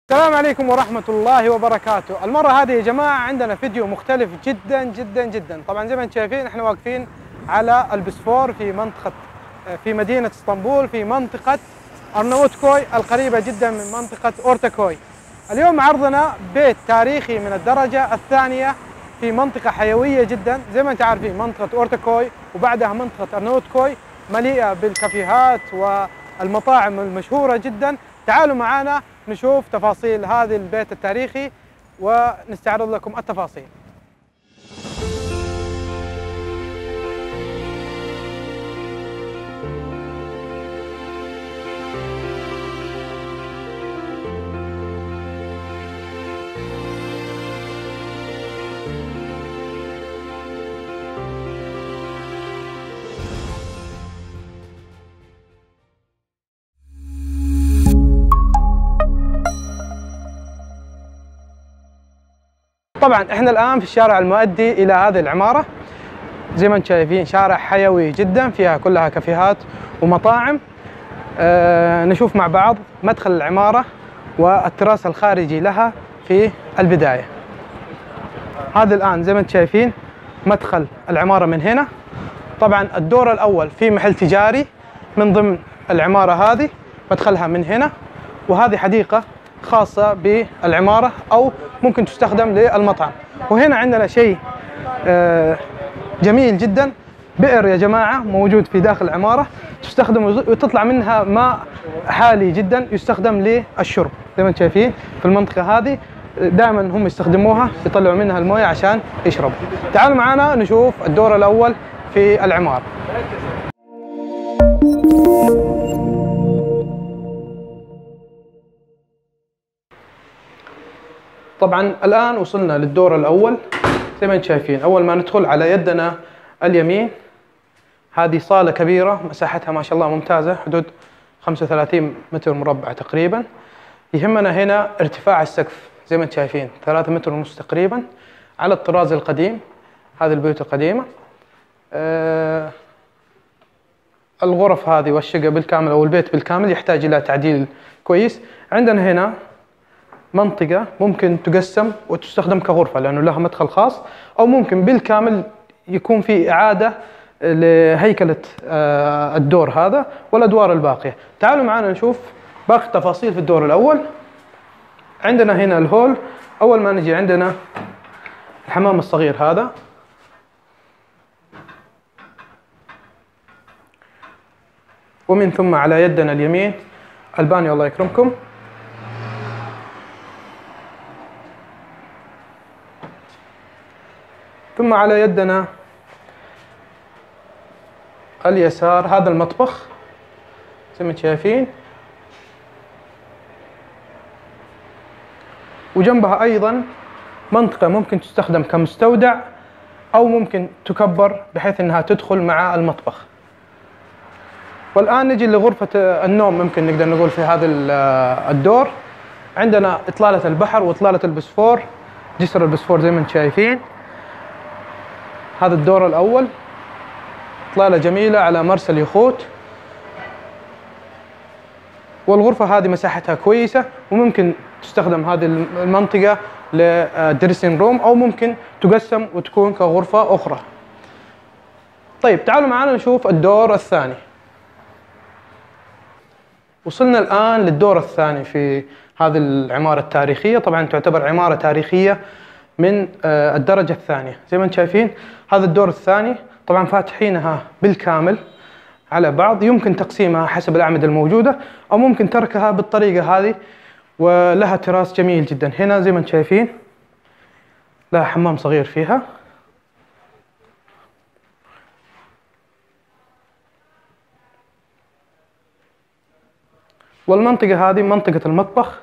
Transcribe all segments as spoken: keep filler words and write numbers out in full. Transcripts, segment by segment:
السلام عليكم ورحمة الله وبركاته. المرة هذه يا جماعة عندنا فيديو مختلف جدا جدا جدا. طبعا زي ما انتم شايفين احنا واقفين على البسفور في منطقة في مدينة اسطنبول في منطقة أرناوتكوي القريبة جدا من منطقة أورتاكوي. اليوم عرضنا بيت تاريخي من الدرجة الثانية في منطقة حيوية جدا. زي ما انتم عارفين منطقة أورتاكوي وبعدها منطقة أرناوتكوي مليئة بالكافيهات والمطاعم المشهورة جدا. تعالوا معنا نشوف تفاصيل هذا البيت التاريخي ونستعرض لكم التفاصيل. طبعا احنا الان في الشارع المؤدي الى هذه العمارة. زي ما انتم شايفين شارع حيوي جدا فيها كلها كافيهات ومطاعم. آه نشوف مع بعض مدخل العمارة والتراس الخارجي لها في البداية. هذا الان زي ما انتم شايفين مدخل العمارة من هنا. طبعا الدور الاول في محل تجاري من ضمن العمارة هذه، مدخلها من هنا، وهذه حديقة خاصة بالعمارة أو ممكن تستخدم للمطعم. وهنا عندنا شيء جميل جدا، بئر يا جماعة موجود في داخل العمارة تستخدم وتطلع منها ماء حالي جدا يستخدم للشرب. زي ما انتم شايفين في المنطقة هذه دائما هم يستخدموها يطلعوا منها الموية عشان يشربوا. تعالوا معنا نشوف الدور الأول في العمارة. طبعا الآن وصلنا للدور الأول. زي ما انتم شايفين أول ما ندخل على يدنا اليمين هذه صالة كبيرة مساحتها ما شاء الله ممتازة، حدود خمسة وثلاثين متر مربع تقريبا. يهمنا هنا ارتفاع السقف زي ما انتم شايفين ثلاثة متر ونص تقريبا على الطراز القديم. هذه البيوت القديمة. آه الغرف هذه والشقة بالكامل أو البيت بالكامل يحتاج إلى تعديل كويس. عندنا هنا منطقة ممكن تقسم وتستخدم كغرفة لأنه لها مدخل خاص، أو ممكن بالكامل يكون في إعادة لهيكلة الدور هذا والأدوار الباقية. تعالوا معنا نشوف باقي التفاصيل في الدور الأول. عندنا هنا الهول. أول ما نجي عندنا الحمام الصغير هذا، ومن ثم على يدنا اليمين البانيو الله يكرمكم. ثم على يدنا اليسار هذا المطبخ زي ما انتم شايفين، وجنبها أيضا منطقة ممكن تستخدم كمستودع أو ممكن تكبر بحيث أنها تدخل مع المطبخ. والآن نجي لغرفة النوم ممكن نقدر نقول في هذا الدور. عندنا إطلالة البحر وإطلالة البسفور، جسر البسفور زي ما انتم شايفين. هذا الدور الأول إطلالة جميلة على مرسى اليخوت. والغرفة هذه مساحتها كويسة وممكن تستخدم هذه المنطقة لدريسين روم أو ممكن تقسم وتكون كغرفة أخرى. طيب تعالوا معنا نشوف الدور الثاني. وصلنا الآن للدور الثاني في هذه العمارة التاريخية. طبعا تعتبر عمارة تاريخية من الدرجة الثانية. زي ما انتم شايفين هذا الدور الثاني طبعا فاتحينها بالكامل على بعض، يمكن تقسيمها حسب الأعمدة الموجودة أو ممكن تركها بالطريقة هذه، ولها تراس جميل جدا. هنا زي ما انتم شايفين لها حمام صغير فيها. والمنطقة هذه منطقة المطبخ.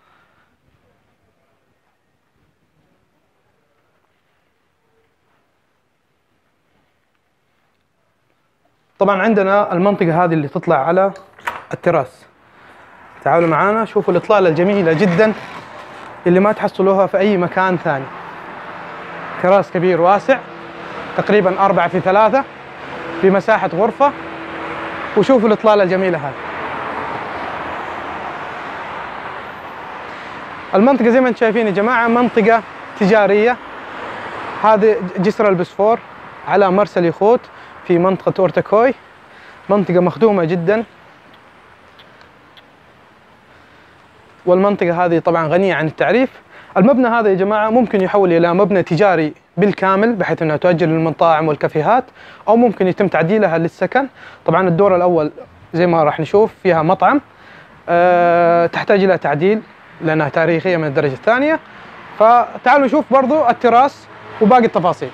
طبعا عندنا المنطقة هذه اللي تطلع على التراس. تعالوا معانا شوفوا الإطلالة الجميلة جدا اللي ما تحصلوها في أي مكان ثاني. تراس كبير واسع تقريبا أربعة في ثلاثة بمساحة غرفة. وشوفوا الإطلالة الجميلة هذه. المنطقة زي ما انتم شايفين يا جماعة منطقة تجارية. هذه جسر البسفور على مرسى يخوت في منطقة أورتاكوي، منطقة مخدومة جدا، والمنطقة هذه طبعا غنية عن التعريف. المبنى هذا يا جماعة ممكن يحول إلى مبنى تجاري بالكامل بحيث أنها تؤجر للمطاعم والكافيهات، أو ممكن يتم تعديلها للسكن. طبعا الدور الأول زي ما راح نشوف فيها مطعم، أه تحتاج إلى تعديل لأنها تاريخية من الدرجة الثانية. فتعالوا نشوف برضو التراس وباقي التفاصيل.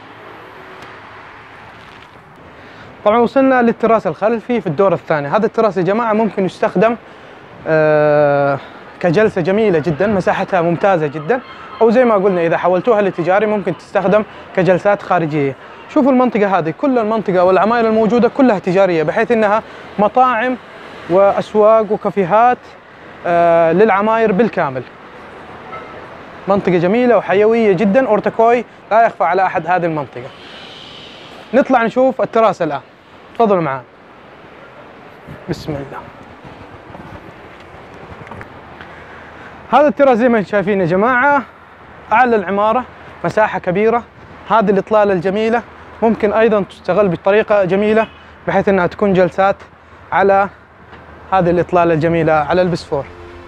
طبعا وصلنا للتراس الخلفي في الدور الثاني. هذا التراس يا جماعة ممكن يستخدم أه كجلسة جميلة جدا، مساحتها ممتازة جدا، أو زي ما قلنا إذا حولتوها لتجاري ممكن تستخدم كجلسات خارجية. شوفوا المنطقة هذه، كل المنطقة والعماير الموجودة كلها تجارية، بحيث أنها مطاعم وأسواق وكافيهات آه للعماير بالكامل. منطقة جميلة وحيوية جدا. أورتاكوي لا يخفى على أحد هذه المنطقة. نطلع نشوف التراس الآن، تفضلوا معنا. بسم الله. هذا التراس زي ما انتم شايفين يا جماعة أعلى العمارة، مساحة كبيرة. هذه الإطلالة الجميلة ممكن أيضا تستغل بطريقة جميلة بحيث أنها تكون جلسات على هذه الإطلالة الجميلة على البسفور.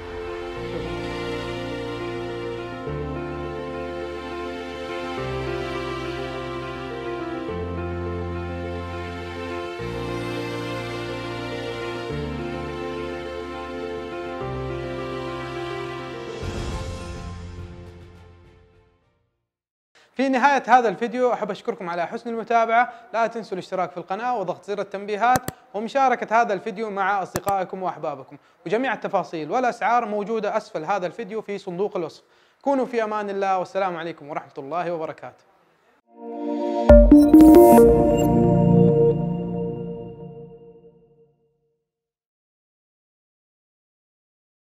في نهاية هذا الفيديو أحب أشكركم على حسن المتابعة. لا تنسوا الاشتراك في القناة وضغط زر التنبيهات ومشاركة هذا الفيديو مع أصدقائكم وأحبابكم، وجميع التفاصيل والأسعار موجودة أسفل هذا الفيديو في صندوق الوصف. كونوا في أمان الله، والسلام عليكم ورحمة الله وبركاته.